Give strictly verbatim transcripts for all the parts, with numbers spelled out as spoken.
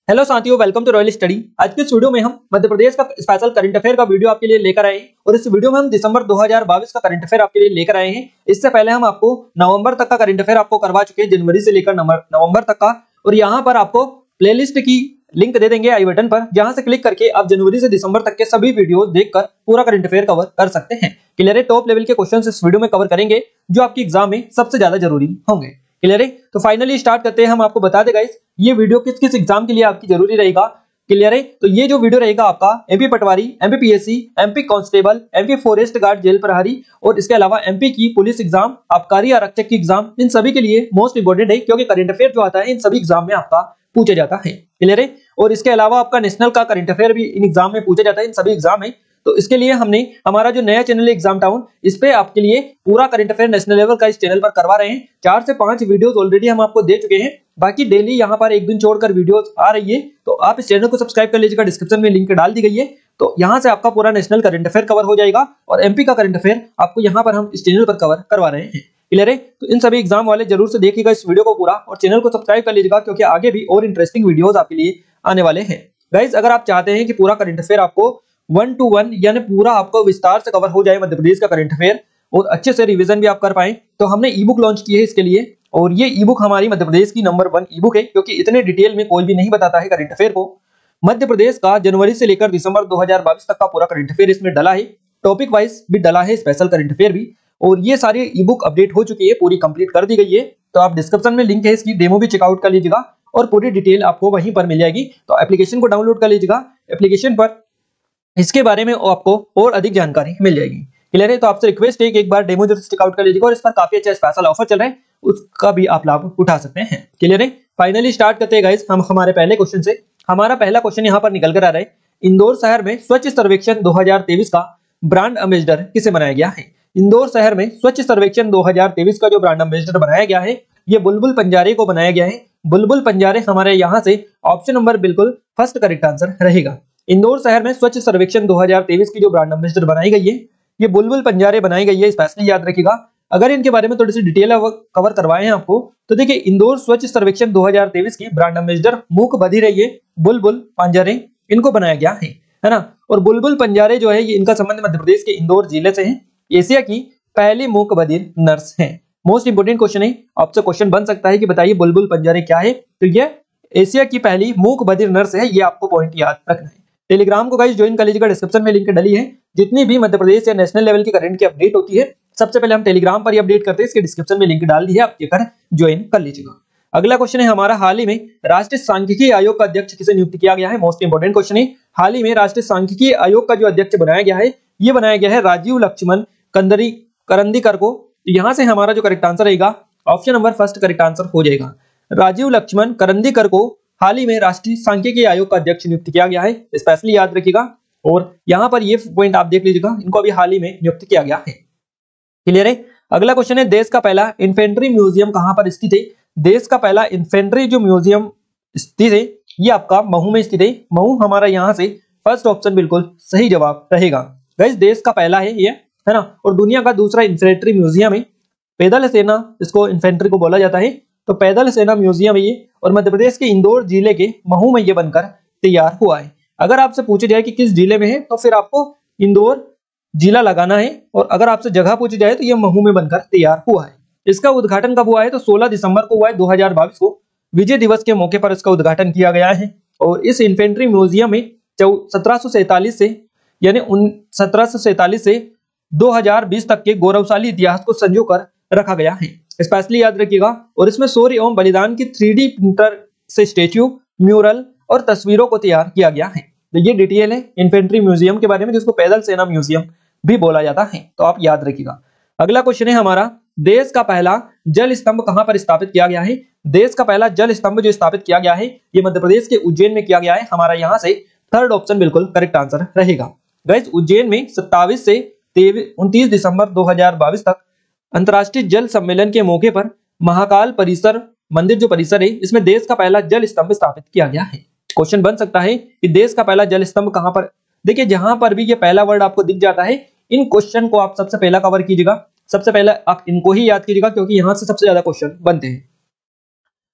Hello साथियों, welcome to royal study. आज के इस वीडियो में हम मध्य प्रदेश का स्पेशल करंट अफेयर का वीडियो आपके लिए लेकर आए हैं और इस वीडियो में हम दिसंबर दो हज़ार बाईस का करंट अफेयर आपके लिए लेकर आए हैं। इससे पहले हम आपको नवंबर तक का करंट अफेयर आपको करवा चुके हैं, जनवरी से लेकर नवंबर तक का। और यहाँ पर आपको प्लेलिस्ट की लिंक दे देंगे आई बटन पर, जहां से क्लिक करके आप जनवरी से दिसंबर तक के सभी वीडियो देखकर पूरा करंट अफेयर कवर कर सकते हैं। क्लियर है? टॉप लेवल के क्वेश्चन इस वीडियो में कवर करेंगे जो आपकी एग्जाम में सबसे ज्यादा जरूरी होंगे। क्लियर है? तो फाइनली स्टार्ट करते हैं। हम आपको बता दें गाइस, ये वीडियो किस किस एग्जाम के लिए आपकी जरूरी रहेगा। क्लियर है? तो ये जो वीडियो रहेगा आपका MP patwari, MP PSC, MP constable, MP forest guard jail प्रहरी और इसके अलावा एमपी की पुलिस एग्जाम, आबकारी आरक्षक की एग्जाम, इन सभी के लिए मोस्ट इंपोर्टेंट है, क्योंकि करंट अफेयर जो आता है इन सभी एग्जाम में आपका पूछा जाता है। क्लियर है? और इसके अलावा आपका नेशनल का करंट अफेयर भी इन एग्जाम में पूछा जाता है, इन सभी एग्जाम में। तो इसके लिए हमने हमारा जो नया चैनल है एग्जाम टाउन, इस पे आपके लिए पूरा करंट अफेयर नेशनल लेवल का इस चैनल पर करवा रहे हैं। चार से पांच वीडियोस ऑलरेडी हम आपको दे चुके हैं, बाकी डेली यहाँ पर एक दिन छोड़कर वीडियोस आ रही है। तो आप इस चैनल को सब्सक्राइब कर लीजिएगा, डिस्क्रिप्शन में लिंक डाल दी गई है। तो यहाँ से आपका पूरा नेशनल करंट अफेयर कवर हो जाएगा और एमपी का करंट अफेयर आपको यहाँ पर हम इस चैनल पर कवर करवा रहे हैं। क्लियर है? तो इन सभी एग्जाम वाले जरूर से देखिएगा इस वीडियो को पूरा और चैनल को सब्सक्राइब कर लीजिएगा, क्योंकि आगे भी और इंटरेस्टिंग वीडियोस आपके लिए आने वाले हैं। गाइस, अगर आप चाहते हैं कि पूरा करंट अफेयर आपको वन टू वन यानी पूरा आपको विस्तार से कवर हो जाए मध्य प्रदेश का करंट अफेयर और अच्छे से रिवीजन भी आप कर पाए, तो हमने ई बुक लॉन्च की है इसके लिए। और ये ई बुक हमारी मध्य प्रदेश की नंबर वन ई बुक है, क्योंकि इतने डिटेल में कोई भी नहीं बताता है करंट अफेयर को। मध्य प्रदेश का जनवरी से लेकर दिसंबर दो हज़ार बाईस तक का पूरा करंट अफेयर इसमें डला है, टॉपिक वाइज भी डला है, स्पेशल करंट अफेयर भी। और ये सारी ई बुक अपडेट हो चुकी है, पूरी कंप्लीट कर दी गई है। तो आप डिस्क्रिप्शन में लिंक है, इसकी डेमो भी चेकआउट कर लीजिएगा और पूरी डिटेल आपको वहीं पर मिल जाएगी। तो एप्लीकेशन को डाउनलोड कर लीजिएगा, एप्लीकेशन पर इसके बारे में आपको और अधिक जानकारी मिल जाएगी। क्लियर है? तो आपसे रिक्वेस्ट है कि एक बार डेमो जरूर चेकआउट कर लीजिएगा और इस पर काफी अच्छा स्पेशल ऑफर चल रहा है, उसका भी आप लाभ उठा सकते हैं। क्लियर है? फाइनली स्टार्ट करते हैं गाइस हम हमारे पहले क्वेश्चन से। हमारा पहला क्वेश्चन यहाँ पर निकल कर आ रहा है, इंदौर शहर में स्वच्छ सर्वेक्षण दो हज़ार तेईस का ब्रांड एम्बेसडर किसे बनाया गया है। इंदौर शहर में स्वच्छ सर्वेक्षण दो हज़ार तेईस का जो ब्रांड एम्बेसडर बनाया गया है, ये बुलबुल पंजारे को बनाया गया है। बुलबुल पंजारे हमारे यहाँ से ऑप्शन नंबर बिल्कुल फर्स्ट करेक्ट आंसर रहेगा। इंदौर शहर में स्वच्छ सर्वेक्षण दो हज़ार तेईस की जो ब्रांड एम्बेसडर बनाई गई है, ये बुलबुल पंजारे बनाई गई है, स्पेशली याद रखिएगा। अगर इनके बारे में थोड़ी सी डिटेल कवर करवाए हैं आपको, तो देखिए इंदौर स्वच्छ सर्वेक्षण दो हज़ार तेईस की ब्रांड एम्बेसडर मूक बधिर है, ये बुलबुल पंजारे इनको बनाया गया है, है ना। और बुलबुल पंजारे जो है, ये इनका संबंध मध्य प्रदेश के इंदौर जिले से है। एशिया की पहली मूक बधिर नर्स है। मोस्ट इंपोर्टेंट क्वेश्चन है, आपसे क्वेश्चन बन सकता है कि बताइए बुलबुल पंजारे क्या है। तो ये एशिया की पहली मूक बधिर नर्स है, ये आपको पॉइंट याद रखना है। टेलीग्राम को गाइस ज्वाइन कर लीजिएगा, डिस्क्रिप्शन में लिंक डली है। जितनी भी मध्य प्रदेश या नेशनल लेवल की करंट की अपडेट होती है, सबसे पहले हम टेलीग्राम पर ही अपडेट करते हैं, इसके डिस्क्रिप्शन में लिंक डाल दी है, आप जाकर ज्वाइन कर लीजिएगा। अगला क्वेश्चन है हमारा, हाल ही में राष्ट्रीय सांख्यिकी आयोग का अध्यक्ष किसे नियुक्त किया गया है। मोस्ट इंपोर्टेंट क्वेश्चन है, हाल ही में राष्ट्रीय सांख्यिकी आयोग का जो अध्यक्ष बनाया गया है, ये बनाया गया है राजीव लक्ष्मण कंदरी करंदीकर को। यहाँ से हमारा जो करेक्ट आंसर रहेगा option number first correct answer हो जाएगा। राजीव लक्ष्मण करंदीकर को हाल ही में राष्ट्रीय सांख्यिकी आयोग का अध्यक्ष नियुक्त किया गया है, स्पेशली याद रखिएगा। और यहाँ पर ये पॉइंट आप देख लीजिएगा, इनको अभी हाल ही में नियुक्त किया गया है। क्लियर है? अगला क्वेश्चन है, देश का पहला इन्फेंट्री म्यूजियम कहां पर स्थित है। देश का पहला इन्फेंट्री जो म्यूजियम स्थित है, ये आपका महू में स्थित है। महू हमारा यहाँ से फर्स्ट ऑप्शन बिल्कुल सही जवाब रहेगा। गाइस, देश का पहला है ये, है ना। और दुनिया का दूसरा इन्फेंट्री म्यूजियम है। पैदल सेना इसको इन्फेंट्री को बोला जाता है, तो पैदल सेना म्यूजियम है ये, और मध्य प्रदेश के इंदौर जिले के महू में ये बनकर तैयार हुआ है। अगर आपसे पूछा जाए कि किस जिले में है, तो फिर आपको इंदौर जिला लगाना है, और अगर आपसे जगह पूछी जाए तो ये महू में बनकर तैयार हुआ है। इसका उद्घाटन कब हुआ है, तो सोलह दिसंबर को हुआ है दो हज़ार बाईस को। विजय दिवस के मौके पर इसका उद्घाटन किया गया है। और इस इन्फेंट्री म्यूजियम में सत्रह सौ सैतालीस से यानी सत्रह सौ सैतालीस से दो हज़ार बीस तक के गौरवशाली इतिहास को संजो कर रखा गया है, स्पेशली याद रखिएगा। और इसमें शौर्य एवं बलिदान की थ्री डी प्रिंटर से स्टेच्यू, म्यूरल और तस्वीरों को तैयार किया गया है। तो ये डिटेल है इन्फेंट्री म्यूजियम के बारे में, जिसको पैदल सेना म्यूजियम भी बोला जाता है, तो आप याद रखिएगा। अगला क्वेश्चन है हमारा, देश का पहला जल स्तंभ कहां पर स्थापित किया गया है। देश का पहला जल स्तंभ जो स्थापित किया गया है, ये मध्य प्रदेश के उज्जैन में किया गया है। हमारा यहाँ से थर्ड ऑप्शन बिल्कुल करेक्ट आंसर रहेगा। गाइस, उज्जैन में सत्ताईस से उनतीस दिसंबर दो हज़ार बाईस तक अंतर्राष्ट्रीय जल सम्मेलन के मौके पर महाकाल परिसर मंदिर जो परिसर है, इसमें देश का पहला जल स्तंभ स्थापित किया गया है। क्वेश्चन बन सकता है कि देश का पहला जल स्तंभ कहां पर। देखिए, जहां पर भी ये पहला वर्ड आपको दिख जाता है, इन क्वेश्चन को आप सबसे पहला कवर कीजिएगा, सबसे पहले आप इनको ही याद कीजिएगा, क्योंकि यहां से सबसे ज्यादा क्वेश्चन बनते हैं।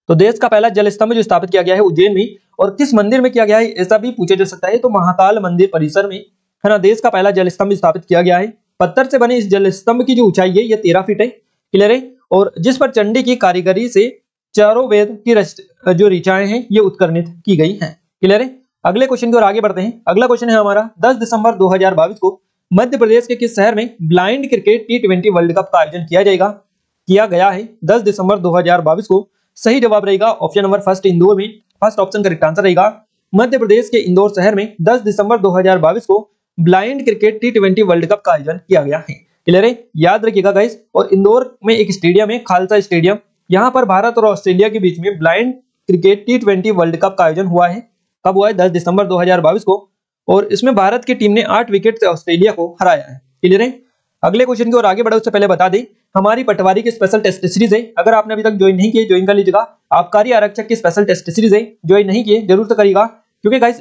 तो देश का पहला जल स्तंभ जो स्थापित किया गया है उज्जैन में, और किस मंदिर में किया गया है ऐसा भी पूछा जा सकता है, तो महाकाल मंदिर परिसर में, है ना, देश का पहला जल स्तंभ स्थापित किया गया है। पत्थर से बने इस जल स्तंभ की जो ऊंचाई है ये तेरह फीट है, क्लियर है, और जिस पर चंडी की कारीगरी से चारों वेद की रच जो ऋचाएं हैं ये उत्कीर्णित की गई हैं, क्लियर है। अगले क्वेश्चन की ओर आगे बढ़ते हैं। अगला क्वेश्चन है हमारा दस दिसंबर दो हज़ार बाईस को मध्य प्रदेश के किस शहर में blind cricket T twenty World Cup का आयोजन किया जाएगा किया गया है दस दिसंबर दो हज़ार बाईस को। सही जवाब रहेगा ऑप्शन नंबर फर्स्ट इंदौर में, फर्स्ट ऑप्शन करेक्ट आंसर रहेगा। मध्य प्रदेश के इंदौर शहर में दस दिसंबर दो हज़ार बाईस को blind cricket T twenty World Cup का आयोजन किया गया है, क्लियर है, याद रखिएगा गाइस। और इंदौर में एक स्टेडियम है खालसा स्टेडियम, यहाँ पर भारत और ऑस्ट्रेलिया के बीच में blind cricket T twenty World Cup का आयोजन हुआ है। कब हुआ है? दस दिसंबर दो हज़ार बाईस को, और इसमें भारत की टीम ने आठ विकेट से ऑस्ट्रेलिया को हराया है, क्लियर है। अगले क्वेश्चन की ओर आगे बढ़े उससे पहले बता दें हमारी पटवारी की स्पेशल टेस्ट सीरीज है, अगर आपने अभी तक ज्वाइन नहीं किए ज्वाइन कर लीजिएगा। आबकारी आरक्षक की स्पेशल टेस्ट सीरीज है, ज्वाइन नहीं किए जरूर से करिएगा, क्योंकि गाइस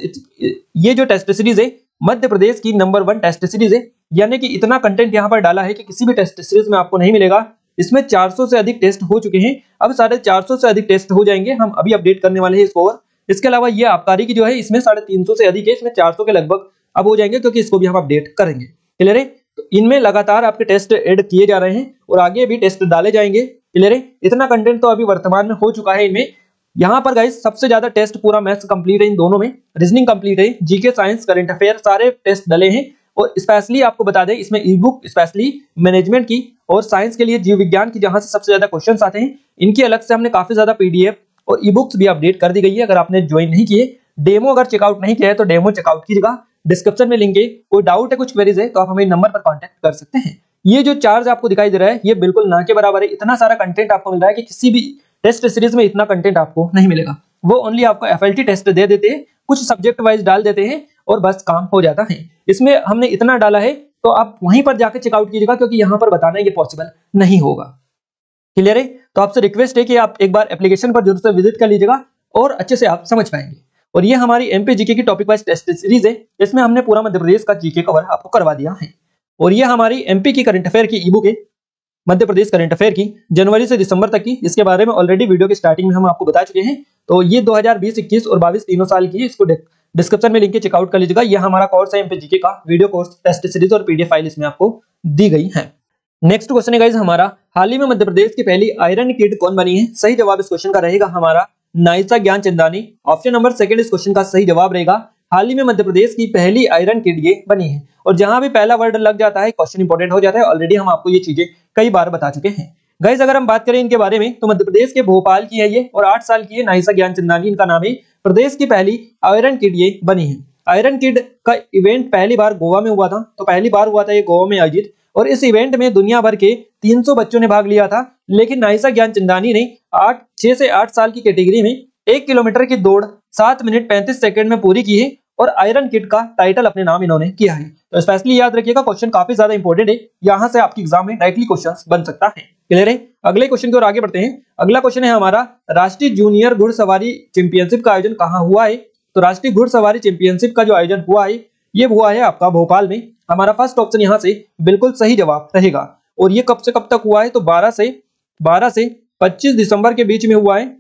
ये जो टेस्ट सीरीज है मध्य प्रदेश की नंबर वन टेस्ट सीरीज है, यानी कि इतना कंटेंट यहाँ पर डाला है कि किसी भी टेस्ट सीरीज में आपको नहीं मिलेगा। इसमें चार सौ से अधिक टेस्ट हो चुके हैं, अब साढ़े चार सौ से अधिक टेस्ट हो जाएंगे, हम अभी अपडेट करने वाले हैं इसको। और इसके अलावा ये आबकारी की जो है इसमें साढ़े तीन सौ से अधिक है, इसमें चार सौ के लगभग अब हो जाएंगे, क्योंकि इसको भी हम अपडेट करेंगे, क्लियर है। तो इनमें लगातार आपके टेस्ट ऐड किए जा रहे हैं और आगे भी टेस्ट डाले जाएंगे, क्लियर है। इतना कंटेंट तो अभी वर्तमान में हो चुका है इनमें। यहाँ पर गाइस सबसे ज्यादा टेस्ट पूरा मैथ्स कंप्लीट है, इन दोनों में रीजनिंग कंप्लीट है, जीके साइंस करंट अफेयर सारे टेस्ट डले हैं। और स्पेशली आपको बता दें इसमें ई बुक स्पेशली मैनेजमेंट की और साइंस के लिए जीव विज्ञान की जहां से सबसे ज्यादा क्वेश्चंस आते हैं, इनकी अलग से हमने काफी ज्यादा पीडीएफ और ई बुक्स भी अपडेट कर दी गई है। अगर आपने ज्वाइन नहीं किए, डेमो अगर चेकआउट नहीं किया है तो डेमो चेकआउट कीजिएगा, डिस्क्रिप्शन में लिंक है। कोई डाउट है कुछ क्वेरीज है तो आप हमें नंबर पर कॉन्टेक्ट कर सकते हैं। ये जो चार्ज आपको दिखाई दे रहा है ये बिल्कुल ना के बराबर है, इतना सारा कंटेंट आपको मिल रहा है कि किसी भी टेस्ट सीरीज में इतना कंटेंट आपको नहीं मिलेगा। वो ओनली आपको एफएलटी टेस्ट दे देते हैं, कुछ सब्जेक्ट वाइज डाल देते हैं और बस काम हो जाता है। इसमें हमने इतना डाला है तो आप वहीं पर जाकर चेकआउट कीजिएगा, क्योंकि यहाँ पर बताना ये पॉसिबल नहीं होगा, क्लियर है। तो आपसे रिक्वेस्ट है कि आप एक बार एप्लीकेशन पर जरूर से विजिट कर लीजिएगा और अच्छे से आप समझ पाएंगे। और ये हमारी एमपी जीके की टॉपिक वाइज टेस्ट सीरीज है, इसमें हमने पूरा मध्य प्रदेश का जीके कवर आपको करवा दिया है। और ये हमारी एमपी की करंट अफेयर की ई बुक है, मध्य प्रदेश करंट अफेयर की जनवरी से दिसंबर तक की, इसके बारे में ऑलरेडी वीडियो के स्टार्टिंग में हम आपको बता चुके हैं। तो ये दो हज़ार बीस, इक्कीस और बाईस तीनों साल की है, इसको डिस्क्रिप्शन में लिंक चेकआउट कर लीजिएगा। यह हमारा कोर्स है एमपी जीके का, वीडियो कोर्स, टेस्ट सीरीज और पीडीएफ फाइल इसमें आपको दी गई है। नेक्स्ट क्वेश्चन है गाइस हमारा, हाल ही में मध्य प्रदेश की पहली आयरन किड कौन बनी है? सही जवाब इस क्वेश्चन का रहेगा हमारा Naisa Gyanchandani. Option number second इस क्वेश्चन का सही जवाब रहेगा। हाल ही में मध्य प्रदेश की पहली आयरन किड ये बनी है। और जहां भी पहला वर्ड लग जाता है क्वेश्चन इंपॉर्टेंट हो जाता है, ऑलरेडी हम आपको ये चीजें कई बार बता चुके हैं। गाइस अगर हम बात करें इनके बारे में तो मध्य प्रदेश के भोपाल की है ये और आठ साल की है, नाइसा ज्ञानचंदानी इनका नाम है। प्रदेश की पहली आयरन किड ये बनी है। आयरन किड का इवेंट पहली बार गोवा में हुआ था, तो पहली बार हुआ था ये गोवा में आयोजित, और इस इवेंट में दुनिया भर के तीन सौ बच्चों ने भाग लिया था। लेकिन नाइसा ज्ञानचंदानी ने आठ छह से आठ साल की कैटेगरी में एक किलोमीटर की दौड़ सात मिनट पैंतीस सेकंड में पूरी की है और आयरन किड का टाइटल अपने नाम इन्होंने किया है। तो स्पेशली याद रखिएगा, क्वेश्चन काफी ज्यादा इंपॉर्टेंट है, यहाँ से आपकी एग्जाम में डायरेक्टली क्वेश्चन बन सकता है, क्लियर है। अगले क्वेश्चन की ओर आगे बढ़ते हैं। अगला क्वेश्चन है हमारा, राष्ट्रीय जूनियर घुड़सवारी चैंपियनशिप का आयोजन कहाँ हुआ है? तो राष्ट्रीय घुड़सवारी चैंपियनशिप का जो आयोजन हुआ है ये हुआ है आपका भोपाल में। हमारा फर्स्ट ऑप्शन यहाँ से बिल्कुल सही जवाब रहेगा। और ये कब से कब तक हुआ है? तो बारह से बारह से पच्चीस दिसंबर के बीच में हुआ है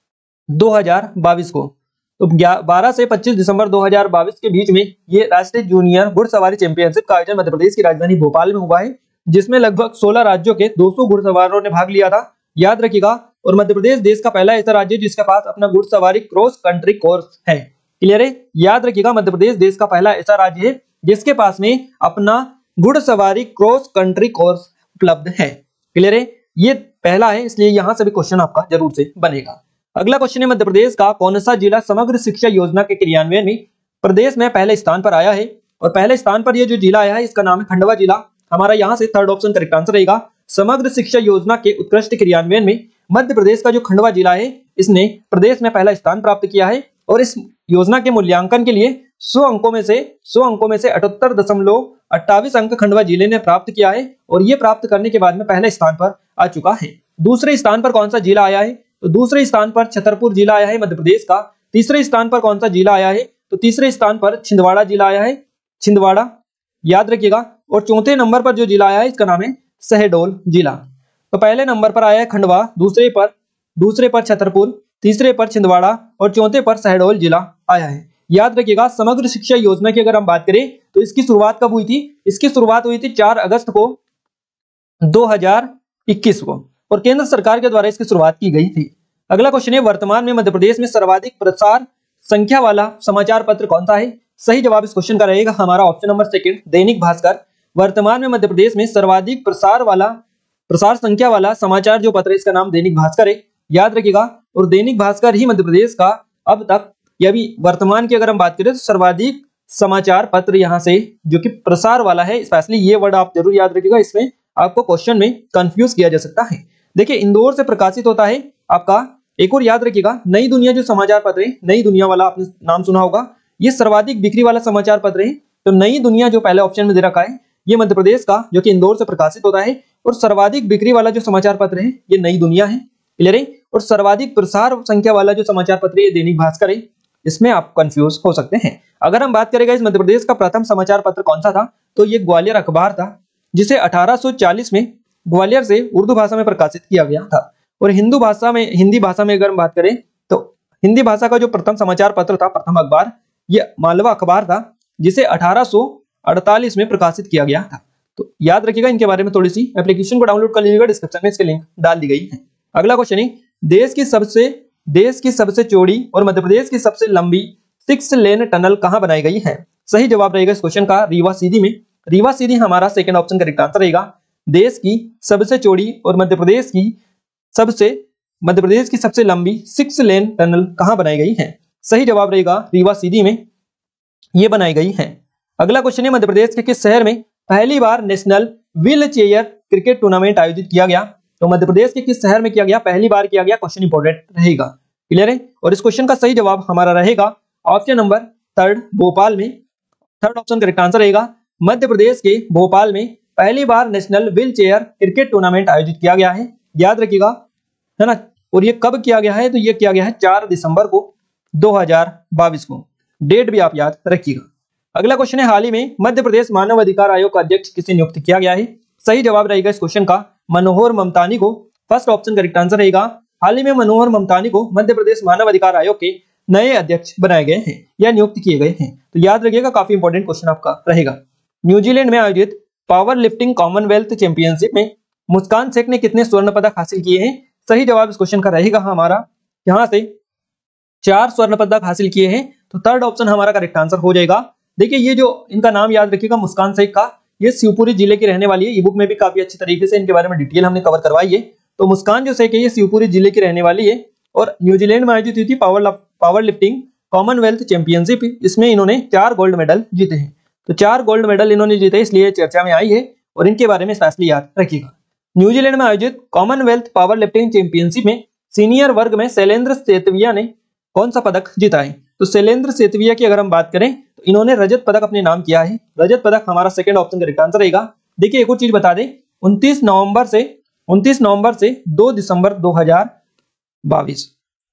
दो हज़ार बाईस को। तो बारह से पच्चीस दिसंबर दो हज़ार बाईस के बीच में ये राष्ट्रीय जूनियर घुड़सवारी चैंपियनशिप का आयोजन मध्य प्रदेश की राजधानी भोपाल में हुआ है, जिसमें लगभग सोलह राज्यों के दो सौ घुड़सवारों ने भाग लिया था, याद रखिएगा। और मध्य प्रदेश देश का पहला ऐसा राज्य जिसके पास अपना घुड़सवारी क्रॉस कंट्री कोर्स है, क्लियर है, याद रखिएगा। मध्य प्रदेश देश का पहला ऐसा राज्य है जिसके पास में अपना घुड़सवारी क्रॉस कंट्री कोर्स उपलब्ध है, क्लियर है, ये पहला है, इसलिए यहां से भी क्वेश्चन आपका जरूर से बनेगा। अगला क्वेश्चन है, मध्य प्रदेश का कौन सा जिला समग्र शिक्षा योजना के क्रियान्वयन में प्रदेश में पहले स्थान पर आया है? और पहले स्थान पर ये जो जिला आया है इसका नाम है खंडवा जिला। हमारा यहाँ से थर्ड ऑप्शन करेक्ट आंसर रहेगा। समग्र शिक्षा योजना के उत्कृष्ट क्रियान्वयन में मध्य प्रदेश का जो खंडवा जिला है इसने प्रदेश में पहला स्थान प्राप्त किया है। और इस योजना के मूल्यांकन के लिए सौ अंकों में से सौ अंकों में से अठहत्तर दशमलव अट्ठाईस अंक खंडवा जिले ने प्राप्त किया है और ये प्राप्त करने के बाद में पहले स्थान पर आ चुका है। दूसरे स्थान पर कौन सा जिला आया है? तो दूसरे स्थान पर छतरपुर जिला आया है मध्य प्रदेश का। तीसरे स्थान पर कौन सा जिला आया है? तो तीसरे स्थान पर छिंदवाड़ा जिला आया है, छिंदवाड़ा, याद रखिएगा। और चौथे नंबर पर जो जिला आया है इसका नाम है शहडोल जिला। तो पहले नंबर पर आया है खंडवा, दूसरे पर दूसरे पर छतरपुर, तीसरे पर छिंदवाड़ा और चौथे पर शहडोल जिला आया है। याद रखिएगा, समग्र शिक्षा योजना की अगर हम बात करें तो इसकी शुरुआत कब हुई थी? इसकी शुरुआत हुई थी चार अगस्त को दो हज़ार इक्कीस को और केंद्र सरकार के द्वारा इसकी शुरुआत की गई थी। अगला क्वेश्चन है, वर्तमान में मध्य प्रदेश में सर्वाधिक प्रसार संख्या वाला समाचार पत्र कौन सा है? सही जवाब इस क्वेश्चन का रहेगा हमारा option number second, Dainik Bhaskar. वर्तमान में मध्य प्रदेश में सर्वाधिक प्रसार वाला प्रसार संख्या वाला समाचार जो पत्र है इसका नाम दैनिक भास्कर है। याद रखिएगा, और दैनिक भास्कर ही मध्य प्रदेश का अब तक या भी वर्तमान की अगर हम बात करें तो सर्वाधिक समाचार पत्र यहाँ से जो कि प्रसार वाला है। स्पेशली ये वर्ड आप जरूर याद रखिएगा, इसमें आपको क्वेश्चन में कंफ्यूज किया जा सकता है। देखिए, इंदौर से प्रकाशित होता है आपका, एक और याद रखिएगा, नई दुनिया जो समाचार पत्र है, नई दुनिया वाला आपने नाम सुना होगा, ये सर्वाधिक बिक्री वाला समाचार पत्र है। तो नई दुनिया जो पहले ऑप्शन में दे रखा है ये मध्य प्रदेश का जो कि इंदौर से प्रकाशित होता है, और सर्वाधिक बिक्री वाला जो समाचार पत्र है ये नई दुनिया है। क्लियर है? और सर्वाधिक प्रसार संख्या वाला जो समाचार पत्र है ये दैनिक भास्कर है। इसमें आप कंफ्यूज हो सकते हैं। अगर हम बात करेंगे इस मध्य प्रदेश का प्रथम समाचार पत्र कौन सा था, तो ये ग्वालियर अखबार था, जिसे अठारह सौ चालीस में ग्वालियर से उर्दू भाषा में प्रकाशित किया गया था। और हिंदू भाषा में हिंदी भाषा में अगर हम बात करें तो हिंदी भाषा का जो प्रथम समाचार पत्र था, प्रथम अखबार, ये मालवा अखबार था, जिसे अठारह सौ अड़तालीस में प्रकाशित किया गया था। तो याद रखिएगा, इनके बारे में थोड़ी सी एप्लीकेशन को डाउनलोड कर लीजिएगा, डिस्क्रिप्शन में इसके लिंक डाल दी गई है। अगला क्वेश्चन है, देश की सबसे देश की सबसे चौड़ी और मध्य प्रदेश की सबसे लंबी सिक्स लेन टनल कहां बनाई गई है? सही जवाब रहेगा इस क्वेश्चन का रीवा सीधी में। रीवा सीधी हमारा सेकंड ऑप्शन करेक्ट आंसर रहेगा। देश की सबसे चौड़ी और मध्य प्रदेश की सबसे मध्य प्रदेश की सबसे लंबी सिक्स लेन टनल कहां बनाई गई है? सही जवाब रहेगा रीवा सीधी में ये बनाई गई है। अगला क्वेश्चन है, मध्य प्रदेश के किस शहर में पहली बार national wheelchair cricket tournament आयोजित किया गया? तो मध्य प्रदेश के किस शहर में किया गया? पहली बार किया गया। क्वेश्चन इंपॉर्टेंट रहेगा। क्लियर है? और इस क्वेश्चन का सही जवाब हमारा रहेगा ऑप्शन नंबर थर्ड, भोपाल में। थर्ड ऑप्शन करेक्ट आंसर रहेगा। मध्य प्रदेश के भोपाल में पहली बार national wheelchair cricket tournament आयोजित किया गया है। याद रखिएगा, है ना। और ये कब किया गया है? तो ये किया गया है चार दिसंबर को दो हज़ार बाईस को। डेट भी आप याद रखिएगा। अगला क्वेश्चन है, हाल ही में मध्य प्रदेश मानव अधिकार आयोग का अध्यक्ष किसे नियुक्त किया गया है? सही जवाब रहेगा इस क्वेश्चन का मनोहर ममतानी को। फर्स्ट ऑप्शन करेक्ट आंसर रहेगा। हाल ही में मनोहर ममतानी को मध्य प्रदेश मानव अधिकार आयोग के नए अध्यक्ष बनाए गए हैं या नियुक्त किए गए हैं। तो याद रखिएगा, काफी इंपॉर्टेंट क्वेश्चन आपका रहेगा। न्यूजीलैंड में आयोजित पावर लिफ्टिंग कॉमनवेल्थ चैंपियनशिप में मुस्कान शेख ने कितने स्वर्ण पदक हासिल किए हैं? सही जवाब इस क्वेश्चन का रहेगा हमारा यहाँ से चार स्वर्ण पदक हासिल किए हैं। तो थर्ड ऑप्शन हमारा करेक्ट आंसर हो जाएगा। देखिए, ये जो इनका नाम याद रखिएगा मुस्कान शेख का, ये शिवपुरी जिले की रहने वाली है। ई बुक में भी काफी अच्छी तरीके से इनके बारे में डिटेल हमने कवर करवाई है। तो मुस्कान जो शेख है ये शिवपुरी जिले की रहने वाली है और न्यूजीलैंड में आयोजित हुई थी power powerlifting Commonwealth championship. इसमें इन्होंने चार गोल्ड मेडल जीते हैं। तो चार गोल्ड मेडल इन्होंने जीते, इसलिए चर्चा में आई है और इनके बारे में स्पेशली याद रखिएगा। न्यूजीलैंड में आयोजित कॉमनवेल्थ पावर लिफ्टिंग चैंपियनशिप में सीनियर वर्ग में शैलेंद्र सेतविया ने कौन सा पदक जीता है? तो शैलेंद्र सेतविया की अगर हम बात करें तो इन्होंने रजत पदक अपने नाम किया है। रजत पदक हमारा सेकंड ऑप्शन करेक्ट आंसर रहेगा। देखिए, एक और चीज बता दें, उनतीस नवंबर से उनतीस नवंबर से दो दिसंबर दो हज़ार बाईस,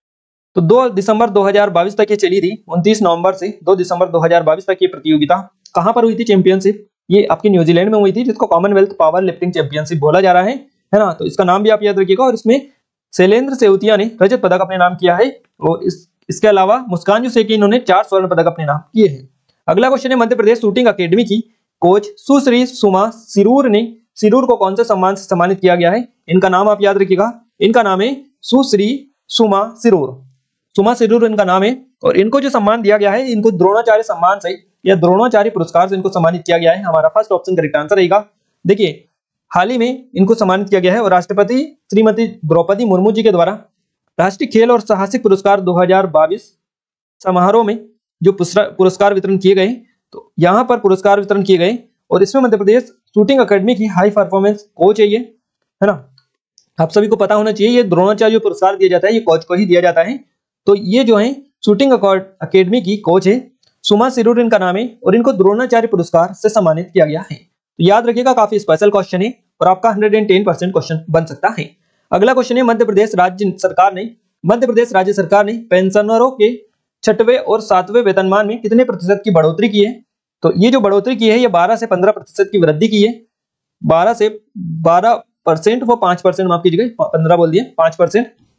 तो दो दिसंबर दो हज़ार बाईस तक ये चली थी। उनतीस नवंबर से दो दिसंबर दो हज़ार बाईस तक ये प्रतियोगिता कहां पर हुई थी? चैंपियनशिप ये आपकी न्यूजीलैंड में हुई थी, जिसको कॉमनवेल्थ पावर लिफ्टिंग चैंपियनशिप बोला जा रहा है, है ना। तो इसका नाम भी आप याद रखिएगा। और इसमें शैलेंद्र सेवतिया ने रजत पदक अपने नाम किया है और इस इसके अलावा मुस्कान जो शेख इन्होंने चार स्वर्ण पदक अपने नाम किए हैं। अगला क्वेश्चन है, मध्य प्रदेश शूटिंग अकेडमी की कोच सुश्री सुमा सिरूर ने सिरूर को कौन से सम्मान से सम्मानित किया गया है? इनका नाम आप याद रखिएगा। इनका नाम है सुश्री सुमा सिरूर। सुमा सिरूर इनका नाम है और इनको जो सम्मान दिया गया है, इनको द्रोणाचार्य सम्मान से या द्रोणाचार्य पुरस्कार से इनको सम्मानित किया गया है। हमारा फर्स्ट ऑप्शन करेक्ट आंसर रहेगा। देखिए, हाल ही में इनको सम्मानित किया गया है और राष्ट्रपति श्रीमती द्रौपदी मुर्मू जी के द्वारा राष्ट्रीय खेल और साहसिक पुरस्कार दो हज़ार बाईस समारोह में जो पुरस्कार वितरण किए गए, तो यहाँ पर पुरस्कार वितरण किए गए और इसमें मध्य प्रदेश शूटिंग अकेडमी की हाई परफॉर्मेंस कोच है ये, है ना। आप सभी को पता होना चाहिए, ये द्रोणाचार्य पुरस्कार दिया जाता है ये कोच को ही दिया जाता है। तो ये जो है शूटिंग अकेडमी की कोच है, सुमा सिरूर इनका नाम है और इनको द्रोणाचार्य पुरस्कार से सम्मानित किया गया है। तो याद रखिएगा, काफी स्पेशल क्वेश्चन है और आपका एक सौ दस परसेंट क्वेश्चन बन सकता है। अगला क्वेश्चन है, मध्य प्रदेश राज्य सरकार ने मध्य प्रदेश राज्य सरकार ने पेंशनरों के छठवें और सातवें वेतनमान में कितने प्रतिशत की बढ़ोतरी की है? तो ये जो बढ़ोतरी की है ये बारह से पंद्रह प्रतिशत की वृद्धि की है। बारह से बारह परसेंट वो पांच परसेंट माफ कीजिएगा, पंद्रह बोल दिए, पांच परसेंट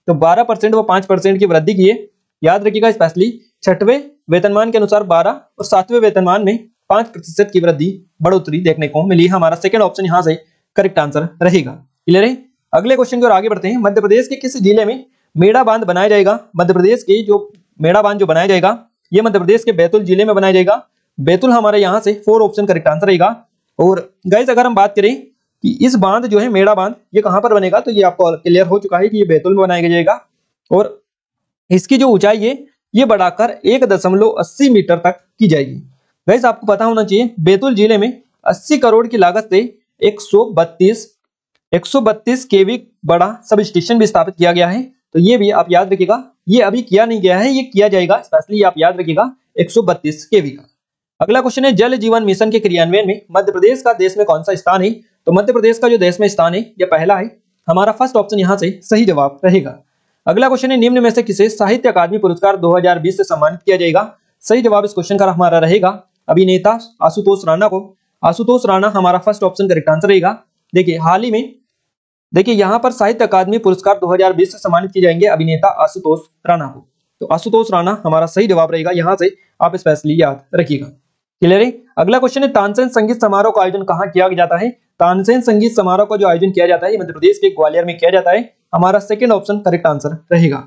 तो बारह परसेंट व पांच परसेंट की वृद्धि की है। याद रखिएगा, स्पेशली छठवें वेतनमान के अनुसार बारह और सातवें वेतनमान में पांच प्रतिशत की वृद्धि बढ़ोतरी देखने को मिली। हमारा सेकंड ऑप्शन यहाँ से करेक्ट आंसर रहेगा। क्लियर है। अगले क्वेश्चन की ओर आगे बढ़ते हैं। मध्य प्रदेश के किस जिले में मेड़ा बांध बनाया जाएगा? मध्य प्रदेश के जो मेड़ा बांध जो बनाया जाएगा ये मध्य प्रदेश के बैतूल जिले में बनाया जाएगा। बैतूल हमारे यहाँ से फोर ऑप्शन करेक्ट आंसर रहेगा। और गाइस अगर हम बात करें कि इस बांध जो है मेड़ा बांध ये कहां पर बनेगा, तो ये आपको क्लियर हो चुका है कि ये बैतूल में बनाया जाएगा। और इसकी जो ऊंचाई है ये बढ़ाकर एक दशमलव अस्सी मीटर तक की जाएगी। गाइस आपको पता होना चाहिए बैतूल जिले में अस्सी करोड़ की लागत से एक सौ बत्तीस एक सौ बत्तीस केवी बड़ा सब स्टेशन भी स्थापित किया गया है। तो ये भी आप याद रखिएगा, ये अभी किया नहीं गया है, ये किया जाएगा। स्पेशली आप याद रखिएगा एक सौ बत्तीस केवी का। अगला क्वेश्चन है, जल जीवन मिशन के क्रियान्वयन में मध्य प्रदेश का देश में कौन सा स्थान है? तो मध्य प्रदेश का जो देश में स्थान है ये पहला है। हमारा फर्स्ट ऑप्शन यहाँ से सही जवाब रहेगा। अगला क्वेश्चन है, निम्न में से किसे साहित्य अकादमी पुरस्कार दो हज़ार बीस से सम्मानित किया जाएगा? सही जवाब इस क्वेश्चन का हमारा रहेगा अभिनेता आशुतोष राणा को। आशुतोष राणा हमारा फर्स्ट ऑप्शन करेक्ट आंसर रहेगा। देखिए हाल ही में देखिए यहाँ पर साहित्य अकादमी पुरस्कार दो हज़ार बीस से सम्मानित किए जाएंगे अभिनेता आशुतोष राणा को। तो आशुतोष राणा हमारा सही जवाब रहेगा, यहाँ से आप स्पेशली याद रखिएगा। क्लियर है। अगला क्वेश्चन है, तानसेन संगीत समारोह का आयोजन कहाँ किया जाता है? तानसेन संगीत समारोह का जो आयोजन किया जाता है मध्य प्रदेश के ग्वालियर में किया जाता है। हमारा सेकंड ऑप्शन करेक्ट आंसर रहेगा।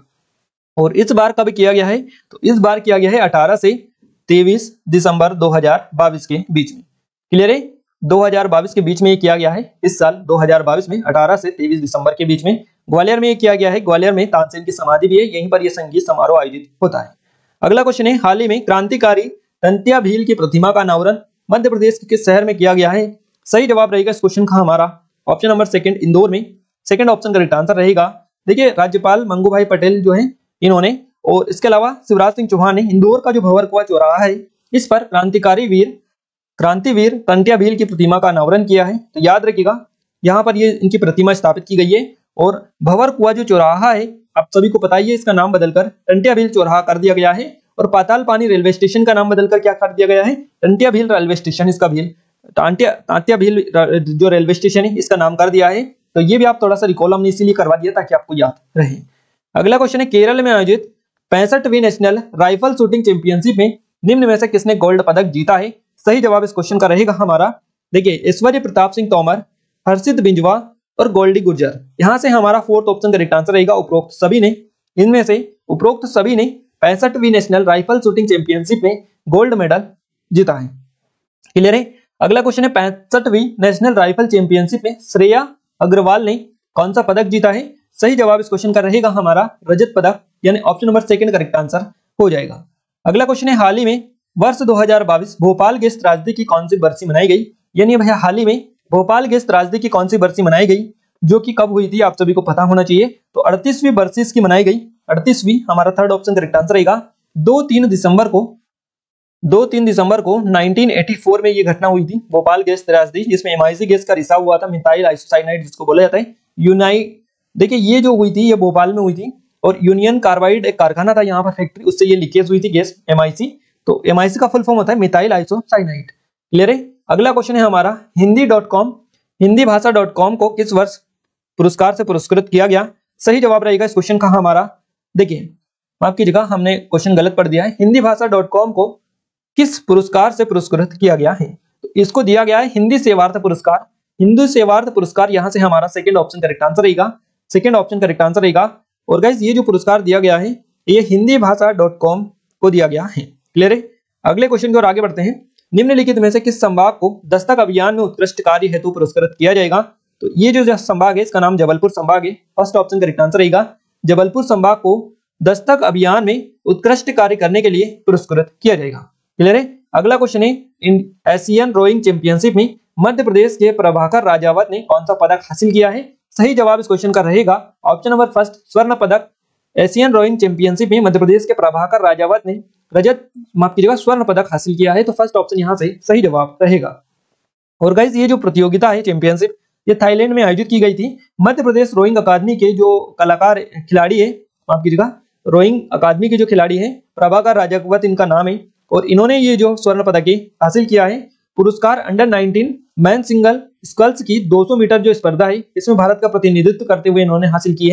और इस बार कब किया गया है? तो इस बार किया गया है अठारह से तेईस दिसंबर दो हज़ार बाईस के बीच में। क्लियर है। दो हज़ार बाईस के बीच में ये किया गया है। इस साल दो हज़ार बाईस में अठारह से तेईस दिसंबर के बीच में ग्वालियर में ये किया गया है। ग्वालियर में तानसेन की समाधि भी है, यहीं पर यह संगीत समारोह आयोजित होता है। अगला क्वेश्चन है, हाल ही में क्रांतिकारी तंत्या भील की प्रतिमा का अनावरण मध्य प्रदेश के किस शहर में किया गया है? सही जवाब रहेगा इस क्वेश्चन का हमारा ऑप्शन नंबर सेकंड इंदौर में। सेकंड ऑप्शन करेक्ट आंसर रहेगा। देखिए राज्यपाल मंगू भाई पटेल जो है इन्होंने और इसके अलावा शिवराज सिंह चौहान ने इंदौर का जो भंवर कुआं चौराहा है इस पर क्रांतिकारी वीर क्रांतिवीर तंत्या भील की प्रतिमा का अनावरण किया है। तो याद रखिएगा यहाँ पर ये इनकी प्रतिमा स्थापित की गई है। और भंवर कुआं जो चौराहा है आप सभी को पता ही है, इसका नाम बदलकर तंत्या भील चौराहा कर दिया गया है। और पाताल पानी रेलवे स्टेशन का नाम बदलकर क्या कर दिया गया है? तंत्या भील रेलवे स्टेशन, इसका भील तांत्या तांत्या भील जो रेलवे स्टेशन है इसका नाम कर दिया है। तो ये भी आप थोड़ा सा रिकॉल हमने इसीलिए करवा दिया ताकि आपको याद रहे। अगला क्वेश्चन है, केरल में आयोजित पैंसठवीं नेशनल राइफल शूटिंग चैंपियनशिप में निम्न में से किसने गोल्ड पदक जीता है? सही जवाब इस क्वेश्चन का रहेगा हमारा। देखिए ऐश्वर्य प्रताप सिंह तोमर, हर्षित बिंजवा और गोल्डी गुर्जर। यहां से हमारा फोर्थ ऑप्शन करेक्ट आंसर रहेगा। उपरोक्त सभी ने इनमें से उपरोक्त सभी ने पैंसठवीं नेशनल राइफल शूटिंग चैंपियनशिप में गोल्ड मेडल जीता है। क्लियर है। अगला क्वेश्चन है, पैंसठवीं नेशनल राइफल चैंपियनशिप में श्रेया अग्रवाल ने कौन सा पदक जीता है? सही जवाब इस क्वेश्चन का रहेगा हमारा रजत पदक, यानी option number second correct answer हो जाएगा। अगला क्वेश्चन है, हाल ही में वर्ष दो हज़ार बाईस भोपाल गैस त्रासदी की कौन सी बरसी मनाई गई? यानी भैया हाल ही में भोपाल गैस त्रासदी की कौन सी बरसी मनाई गई जो कि कब हुई थी आप सभी को पता होना चाहिए। तो अड़तीसवीं बरसी इसकी मनाई गई। अड़तीसवीं हमारा थर्ड ऑप्शन करेक्ट आंसर रहेगा। दो तीन दिसंबर को दो तीन दिसंबर को उन्नीस सौ चौरासी में ये घटना हुई थी भोपाल गैस त्रासदी, जिसमें एमआईसी गैस का रिसाव हुआ था, मिथाइल आइसोसाइनाइड जिसको बोला जाता है। यूनाइट देखिए ये जो हुई थी ये भोपाल में हुई थी और यूनियन कार्बाइड एक कारखाना था यहाँ पर फैक्ट्री, उससे ये लीकेज हुई थी गैस एमआईसी। तो एमआईसी का फुल फॉर्म होता है मिथाइल आइसोसाइनाइड। क्लियर है। अगला क्वेश्चन है हमारा, हिंदी डॉट कॉम हिंदी भाषा डॉट कॉम को किस वर्ष पुरस्कार से पुरस्कृत किया गया? सही जवाब रहेगा इस क्वेश्चन का हमारा। देखिए माफ कीजिएगा हमने क्वेश्चन गलत पढ़ दिया है। हिंदी भाषा डॉट कॉम को किस पुरस्कार से पुरस्कृत किया गया है? तो इसको दिया गया है हिंदी सेवार्थ पुरस्कार। हिंदी सेवार्थ पुरस्कार यहाँ से हमारा सेकंड ऑप्शन करेक्ट आंसर रहेगा। सेकंड ऑप्शन करेक्ट आंसर रहेगा। और गाइस ये जो पुरस्कार दिया गया है ये हिंदी भाषा डॉट कॉम को दिया गया है। क्लियर है। अगले क्वेश्चन की ओर आगे बढ़ते हैं। निम्नलिखित में से किस संभाग को दस्तक अभियान में उत्कृष्ट कार्य हेतु पुरस्कृत किया जाएगा? तो ये जो संभाग है इसका नाम जबलपुर संभाग है। फर्स्ट ऑप्शन करेक्ट आंसर रहेगा। जबलपुर संभाग को दस्तक अभियान में उत्कृष्ट कार्य करने के लिए पुरस्कृत किया जाएगा। क्लियर है। अगला क्वेश्चन है, एशियन रोइंग चैंपियनशिप में मध्य प्रदेश के प्रभाकर राजावत ने कौन सा पदक हासिल किया है? सही जवाब इस क्वेश्चन का रहेगा ऑप्शन नंबर फर्स्ट स्वर्ण पदक। एशियन रोइंग चैंपियनशिप में मध्य प्रदेश के प्रभाकर राजावत ने रजत माफ कीजिएगा स्वर्ण पदक हासिल किया है। तो फर्स्ट ऑप्शन यहाँ से सही जवाब रहेगा। और गाइस ये जो प्रतियोगिता है चैंपियनशिप ये थाईलैंड में आयोजित की गई थी। मध्य प्रदेश रोइंग अकादमी के जो कलाकार खिलाड़ी है माफ कीजिएगा रोइंग अकादमी के जो खिलाड़ी है प्रभाकर राजावत इनका नाम है और इन्होंने ये जो स्वर्ण पदक हासिल किया है। पुरस्कार under nineteen man single sculls की दो सौ मीटर जो स्पर्धा है इसमें भारत का प्रतिनिधित्व करते हुए इन्होंने हासिल की है।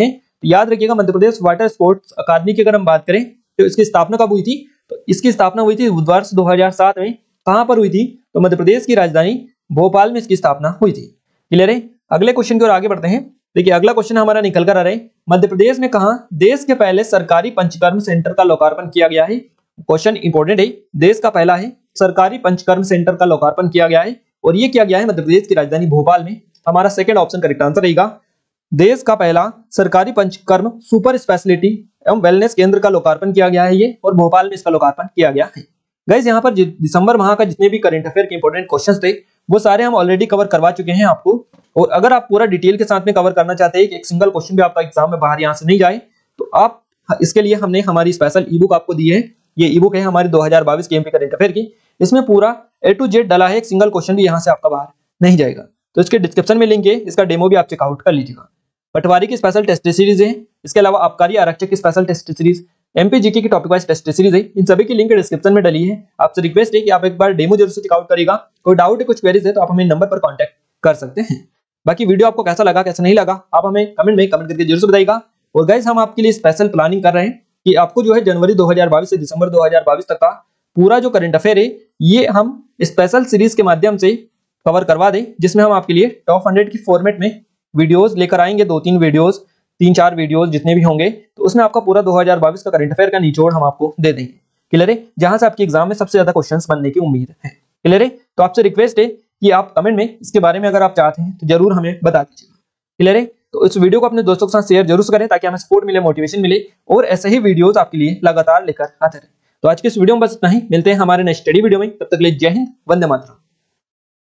तो याद रखिएगा Madhya Pradesh water sports academy की अगर हम बात करें तो इसकी स्थापना कब हुई थी, तो इसकी स्थापना हुई थी वर्ष दो हज़ार सात में। कहां पर हुई थी, तो मध्य प्रदेश की राजधानी भोपाल में इसकी स्थापना हुई थी। क्लियर है। अगले क्वेश्चन की ओर आगे बढ़ते हैं। देखिए अगला क्वेश्चन हमारा निकल कर आ रहा है, मध्य प्रदेश में कहां देश के पहले सरकारी पंचकर्म सेंटर का लोकार्पण किया गया है। क्वेश्चन इंपॉर्टेंट है, देश का पहला है सरकारी पंचकर्म सेंटर का लोकार्पण किया गया है और ये किया गया है मध्य प्रदेश की राजधानी भोपाल में। हमारा सेकंड ऑप्शन करेक्ट आंसर रहेगा। देश का पहला सरकारी पंचकर्म सुपर स्पेशलिटी एवं वेलनेस केंद्र का लोकार्पण किया गया है ये, और भोपाल में इसका लोकार्पण किया गया है। गाइस यहाँ पर दिसंबर माह का जितने भी करंट अफेयर के इंपॉर्टेंट क्वेश्चंस थे वो सारे हम ऑलरेडी कवर करवा चुके हैं आपको, और अगर आप पूरा डिटेल के साथ में कवर करना चाहते हैं कि एक सिंगल क्वेश्चन भी आपका एग्जाम में बाहर यहाँ से नहीं जाए, तो आप इसके लिए हमने हमारी स्पेशल ई बुक आपको दी है। ये ई बुक है हमारी दो हज़ार बाईस के एमपी करंट अफेयर की। इसमें पूरा ए टू जेड डला है, एक सिंगल क्वेश्चन भी यहाँ से आपका बाहर नहीं जाएगा। तो इसके डिस्क्रिप्शन में लिंक है, इसका डेमो भी आप चेकआउट कर लीजिएगा। पटवारी की स्पेशल टेस्ट सीरीज है, इसके अलावा आबकारी आरक्षक की special test series, MP GK की टॉपिक वाइज टेस्ट सीरीज है। इन सभी की लिंक डिस्क्रिप्शन में डली है। आपसे रिक्वेस्ट है कि आप एक बार डेमो जरूर से चेकआउट करिएगा। कोई डाउट है, कुछ क्वेरीज है तो आप हमें नंबर पर कांटेक्ट कर सकते हैं। बाकी वीडियो आपको कैसा लगा कैसा नहीं लगा आप हमें कमेंट में कमेंट करके जरूर से बताइएगा। और गाइस हम आपके लिए स्पेशल प्लानिंग कर रहे हैं कि आपको जो है जनवरी दो हज़ार बाईस से दिसंबर दो हज़ार बाईस तक का पूरा जो करंट अफेयर है ये हम स्पेशल सीरीज के माध्यम से कवर करवा दें, जिसमें हम आपके लिए टॉप हंड्रेड की फॉर्मेट में वीडियोस लेकर आएंगे। दो तीन वीडियोस तीन चार वीडियोस जितने भी होंगे, तो उसमें आपका पूरा दो हज़ार बाईस का करंट अफेयर का निचोड़ हम आपको दे देंगे। क्लियर है, जहां से आपके एग्जाम में सबसे ज्यादा क्वेश्चंस बनने की उम्मीद है। क्लियर है, तो आपसे रिक्वेस्ट है कि आप कमेंट में इसके बारे में अगर आप चाहते हैं तो जरूर हमें बता दीजिएगा। क्लियर है, तो इस वीडियो को अपने दोस्तों के साथ शेयर जरूर करें ताकि हमें सपोर्ट मिले, मोटिवेशन मिले और ऐसे ही वीडियोस आपके लिए लगातार लेकर आते रहे। तो आज के इस वीडियो में बस इतना ही, मिलते हैं हमारे नेक्स्ट स्टडी वीडियो में। तब तक के लिए जय हिंद, वंदे मातरम।